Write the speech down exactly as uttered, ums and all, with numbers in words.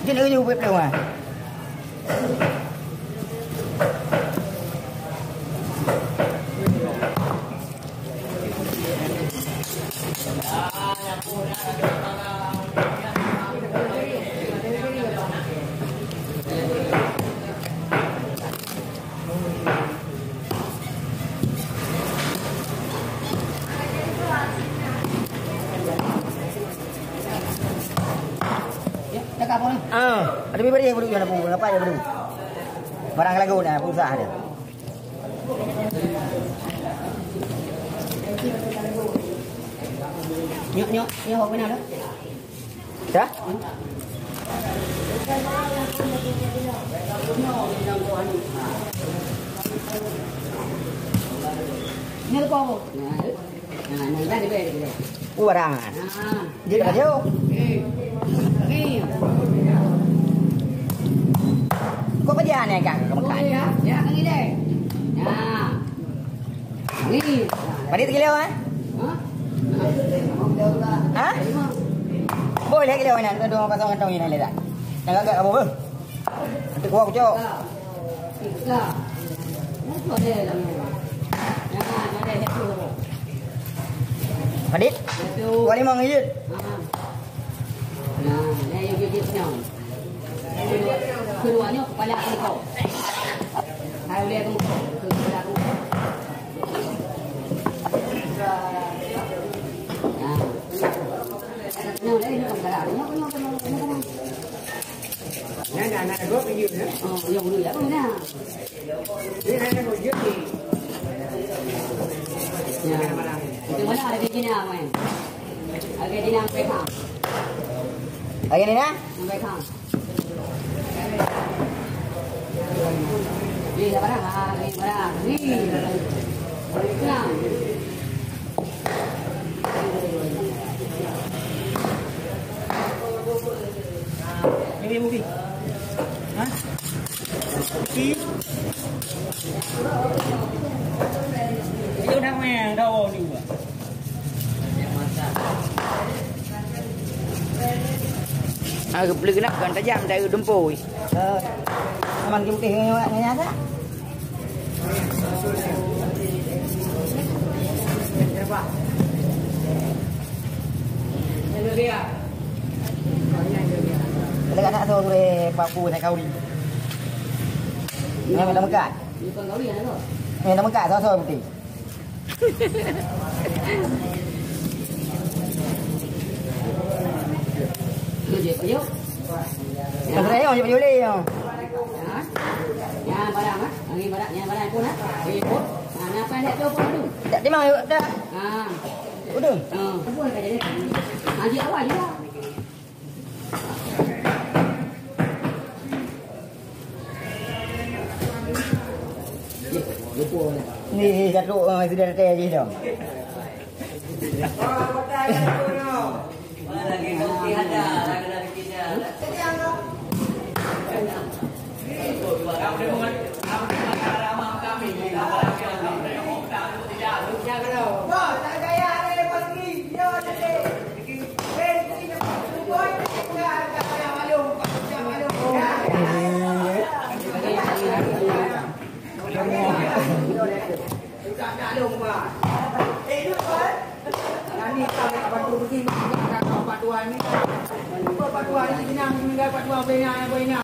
Jadi kerja buat pelong ah. Ah, ada bibir dia berdua nak pun apa dia berdua. Barang lagu ni pusah dia. Nyok nyok, nyok hok mana dah? Dah? Ni apa kau? Nah, nah, dah dibeli dibeli. Oh, barangan. Ah, dia dah jauh. Eh. Eh. Kau pergi ni kan? Kau makan. Ya, ya, ni deh. Ya. Ni. Pada tiga lewat? Ha? Boleh ke lewat ni? Ada dua pasang kantong ini leda. Jangan agak apa pun. Nanti kuah kucuk. Lah. Boleh lah. Jangan, boleh itu. Padit? Kau lima ngijut. Nah, ni yang dia punya. Keduanya kepala kau. Hai boleh tu kepala tu. Nah. Nah, ini ni kepala. Nyok nyok nyok nyok. Nah, nah, nah, gua pergi ni. Oh, yang dulu ya, mana? Ni ada gua jadi. Ya. Itu mana ada di sini apa ni? Ada di yang pekang. Lagi ni nah? Sampai kang. Ni dah barang ah, ni barang. Ni. Kang. Ni movie. Ha? Ki. Itu dah main dah ni buat. Yang masak. Ah, boleh kena kan tajam dari dempoi. Eh, aman ke putih ngak ngak tak? Berapa? Hello dia. Kalau nak tahu tu papu nak kauri. Ni mana mekat? Ni pun kauri kan tu. Ni nama mekat so-so putih. Dia payung. Pasal dia orang boleh boleh. Ya, barang ah. Angin barang, yang barang pun ah. Ikut. Nah, apa dia tu pun tu. Tak di mana dah. Ha. Udah. Ha. Apa nak jadi? Haji awal juga. Ni satu orang sudah datang lagi dah. Oh, betul betul. Lagi kopi ada, lagi lagi kita. Kamu dengan kamu dengan ramah kami di dalam kami. Kamu tak tidak lupa kalau. Yo, tak gaya ada pergi. Yo, jadi. Eh, ini boy, enggak ada malu, enggak malu. Sudah tak lupa. Eh, itu kan. Nanti kalau bantu begini, kalau bantuan ni, bantuan ni senang, tinggal bantuan banyak banyak.